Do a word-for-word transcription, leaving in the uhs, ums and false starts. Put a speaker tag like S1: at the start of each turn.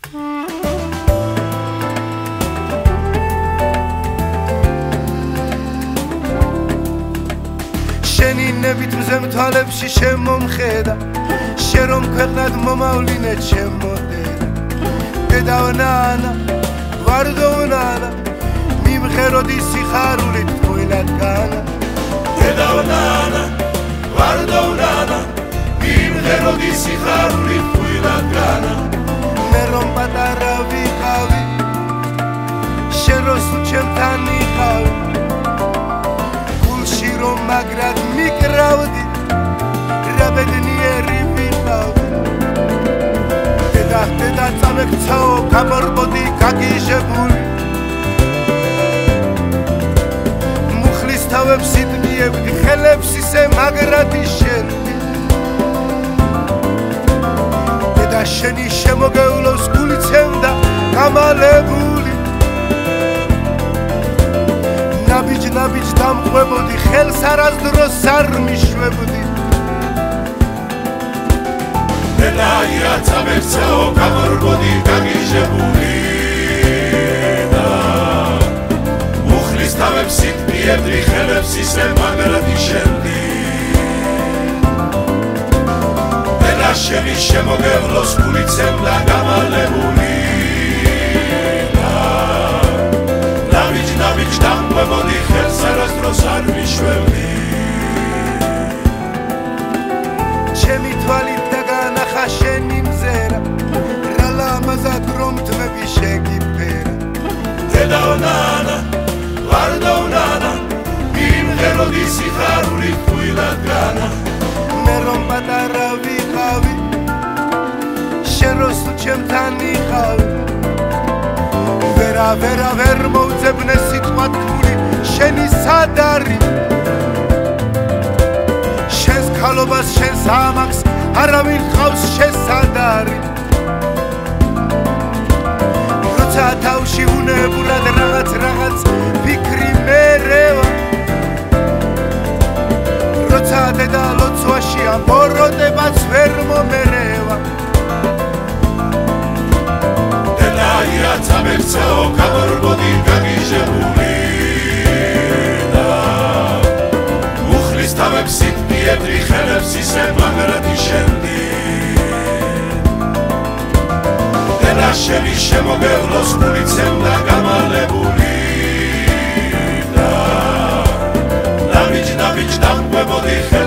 S1: შენინებით მზემთვალებში შემომხედა შენ რომ ქვეყნად მომავლინე ჩემო დედაო ნანა ვარდო ნანა მიმღეროდი სიხარულით თბილად განა დედაო ნანა ვარდო ნანა მიმღეროდი სიხარულით თბილად განა მე რომ პატარა ვიყავი შენ რო სულ ჩემთან იყავი რომ მაგრად მიკრავდი რა ბედნიერი ვიყავ დედა დედა წამექცაო გამორბოდი გაგიჟებული მუხლის თავებს იტყიებდი ხელებს ისე მაგრად იშენდი დედა შენი შემოგევლოს გული ცემდა გამალებული ნაბიჯ ნაბიჯ დამყვებოდი ხელს არასდროს არ მიშვებდი დედაია წამექცეო გამორბოდი გაგიჟებული და მუხლის თავებს იტყიებდი ხელებს ისე მაგრად იშენდი დედა შენი შემოგევლოს გული ცემდა გამალებული ნაბიჯ ნაბიჯ დამყვებოდი ხელს არასდროს არ მიშვებდი ჩემი თვალით დაგანახა შენი მზერა რა ლამაზად რომ თმები შეგიფერა დედაო ნანა ვარდო ნანა მიმღეროდი სიხარულით თბილად განა მე რომ პატარა ვიყავი შენ რო სულ ჩემთან იყავი ვერა ვერა ვერ მოუძებნე სიტყვა თქმული შენი სად არის შენს ქალობას შენს ამაკს არავინ ყავს შენ სად არის როცა თავში უნებურად რაღაც რაღაც ფიქრი მერევა როცა დედა ლოცვაშია ბოროტებაც ვერ მომერევა დედაია წამექცეო გამორბოდი გაგიჟებული და მუხლის თავებს იტყიებდი ხელებს ისე მაგრად იშენდი დედა შენი შემოგევლოს გული ცემდა გამალებული და ნაბიჯ ნაბიჯ დამყვებოდი